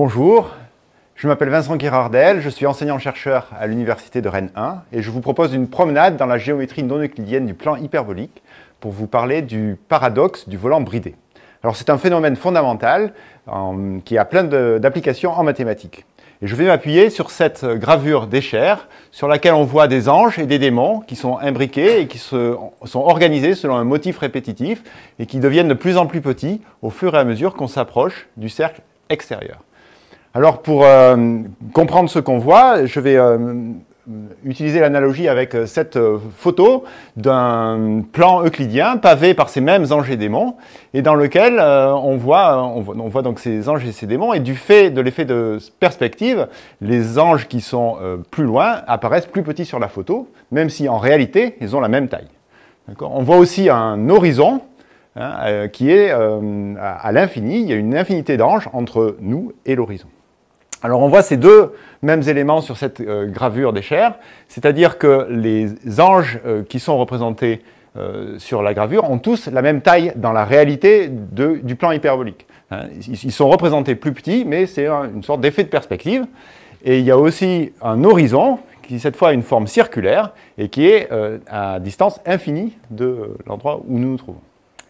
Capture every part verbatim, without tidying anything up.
Bonjour, je m'appelle Vincent Guirardel, je suis enseignant-chercheur à l'Université de Rennes un et je vous propose une promenade dans la géométrie non euclidienne du plan hyperbolique pour vous parler du paradoxe du volant bridé. Alors c'est un phénomène fondamental euh, qui a plein d'applications en mathématiques. Et je vais m'appuyer sur cette gravure d'Escher sur laquelle on voit des anges et des démons qui sont imbriqués et qui se, sont organisés selon un motif répétitif et qui deviennent de plus en plus petits au fur et à mesure qu'on s'approche du cercle extérieur. Alors pour euh, comprendre ce qu'on voit, je vais euh, utiliser l'analogie avec cette photo d'un plan euclidien pavé par ces mêmes anges et démons et dans lequel euh, on, voit, on, voit, on voit donc ces anges et ces démons et du fait de l'effet de perspective, les anges qui sont euh, plus loin apparaissent plus petits sur la photo, même si en réalité ils ont la même taille. On voit aussi un horizon hein, euh, qui est euh, à, à l'infini, il y a une infinité d'anges entre nous et l'horizon. Alors on voit ces deux mêmes éléments sur cette euh, gravure d'Escher, c'est-à-dire que les anges euh, qui sont représentés euh, sur la gravure ont tous la même taille dans la réalité de, du plan hyperbolique. Hein, ils, ils sont représentés plus petits, mais c'est un, une sorte d'effet de perspective. Et il y a aussi un horizon qui cette fois a une forme circulaire et qui est euh, à distance infinie de l'endroit où nous nous trouvons.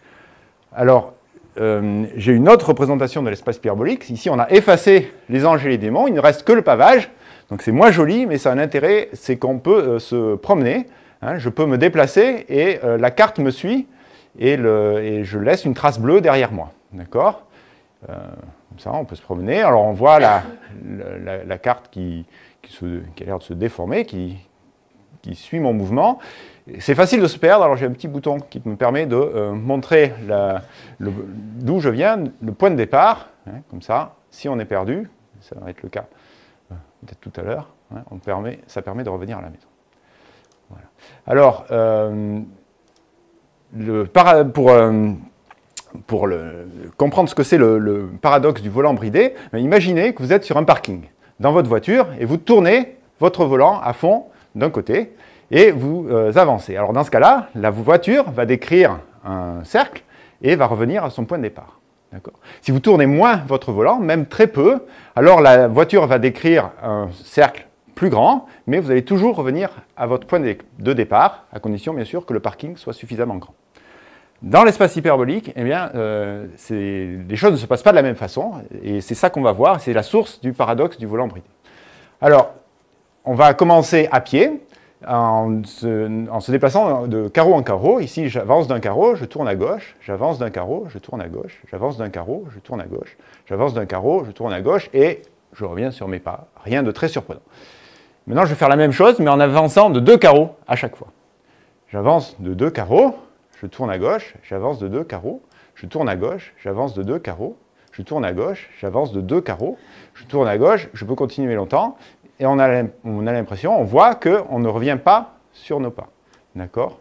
Alors, Euh, j'ai une autre représentation de l'espace hyperbolique. Ici, on a effacé les anges et les démons. Il ne reste que le pavage. Donc, c'est moins joli, mais ça a un intérêt, c'est qu'on peut euh, se promener. Hein, je peux me déplacer et euh, la carte me suit et, le, et je laisse une trace bleue derrière moi. D'accord euh, Comme ça, on peut se promener. Alors, on voit la, la, la carte qui, qui, se, qui a l'air de se déformer, qui, qui suit mon mouvement. C'est facile de se perdre, alors j'ai un petit bouton qui me permet de euh, montrer d'où je viens, le point de départ, hein, comme ça, si on est perdu, ça va être le cas euh, peut-être tout à l'heure, hein, on permet, ça permet de revenir à la maison. Voilà. Alors, euh, le para, pour, euh, pour le, comprendre ce que c'est le, le paradoxe du volant bridé, imaginez que vous êtes sur un parking dans votre voiture et vous tournez votre volant à fond d'un côté, et vous euh, avancez. Alors dans ce cas-là, la voiture va décrire un cercle et va revenir à son point de départ. Si vous tournez moins votre volant, même très peu, alors la voiture va décrire un cercle plus grand, mais vous allez toujours revenir à votre point de départ, à condition bien sûr que le parking soit suffisamment grand. Dans l'espace hyperbolique, eh bien, euh, les choses ne se passent pas de la même façon, et c'est ça qu'on va voir, c'est la source du paradoxe du volant bridé. Alors, on va commencer à pied, En se, en se déplaçant de carreau en carreau. Ici, j'avance d'un carreau, je tourne à gauche, j'avance d'un carreau, je tourne à gauche, j'avance d'un carreau, je tourne à gauche, j'avance d'un carreau, je tourne à gauche, et je reviens sur mes pas. Rien de très surprenant. Maintenant, je vais faire la même chose, mais en avançant de deux carreaux à chaque fois. J'avance de deux carreaux, je tourne à gauche, j'avance de deux carreaux, je tourne à gauche, j'avance de deux carreaux, je tourne à gauche, j'avance de deux carreaux, je tourne à gauche, je peux continuer longtemps, et on a l'impression, on voit qu'on ne revient pas sur nos pas. D'accord?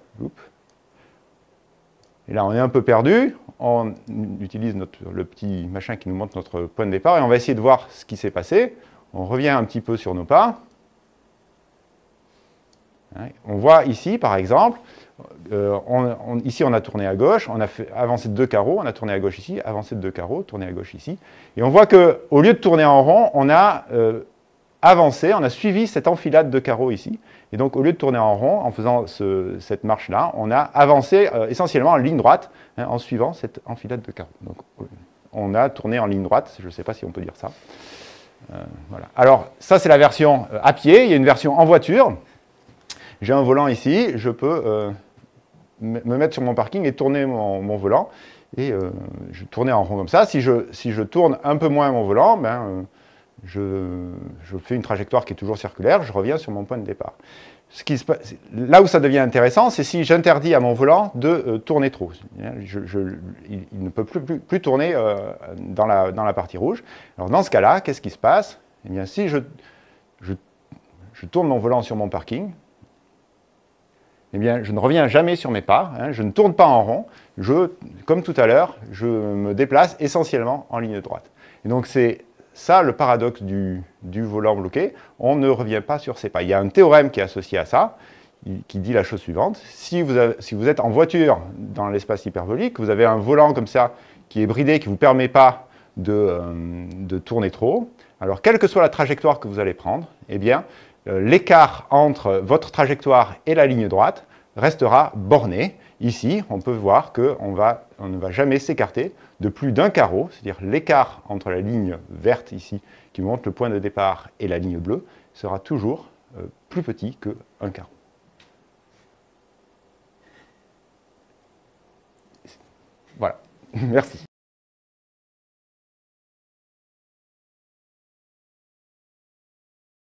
Et là, on est un peu perdu. On utilise notre, le petit machin qui nous montre notre point de départ et on va essayer de voir ce qui s'est passé. On revient un petit peu sur nos pas. On voit ici, par exemple, euh, on, on, ici on a tourné à gauche, on a fait avancer de deux carreaux, on a tourné à gauche ici, avancé de deux carreaux, tourné à gauche ici. Et on voit qu'au lieu de tourner en rond, on a euh, avancé, on a suivi cette enfilade de carreaux ici. Et donc, au lieu de tourner en rond, en faisant ce, cette marche-là, on a avancé euh, essentiellement en ligne droite, hein, en suivant cette enfilade de carreaux. Donc, on a tourné en ligne droite, je ne sais pas si on peut dire ça. Euh, voilà. Alors, ça, c'est la version euh, à pied. Il y a une version en voiture. J'ai un volant ici, je peux euh, me mettre sur mon parking et tourner mon, mon volant. Et euh, je tourner en rond comme ça. Si je, si je tourne un peu moins mon volant, ben, euh, Je, je fais une trajectoire qui est toujours circulaire, je reviens sur mon point de départ. Ce qui se passe, là où ça devient intéressant, c'est si j'interdis à mon volant de euh, tourner trop. Je, je, il, il ne peut plus, plus, plus tourner euh, dans, la, dans la partie rouge. Alors dans ce cas-là, qu'est-ce qui se passe? Eh bien, si je, je, je tourne mon volant sur mon parking, eh bien, je ne reviens jamais sur mes pas, hein, je ne tourne pas en rond, je, comme tout à l'heure, je me déplace essentiellement en ligne droite. Et donc c'est ça, le paradoxe du, du volant bloqué, on ne revient pas sur ses pas. Il y a un théorème qui est associé à ça, qui dit la chose suivante. Si vous, avez, si vous êtes en voiture dans l'espace hyperbolique, vous avez un volant comme ça qui est bridé, qui ne vous permet pas de, euh, de tourner trop. Alors, quelle que soit la trajectoire que vous allez prendre, eh bien, euh, l'écart entre votre trajectoire et la ligne droite restera borné. Ici, on peut voir qu'on va, on ne va jamais s'écarter de plus d'un carreau, c'est-à-dire l'écart entre la ligne verte ici, qui montre le point de départ, et la ligne bleue, sera toujours euh, plus petit qu'un carreau. Voilà, merci.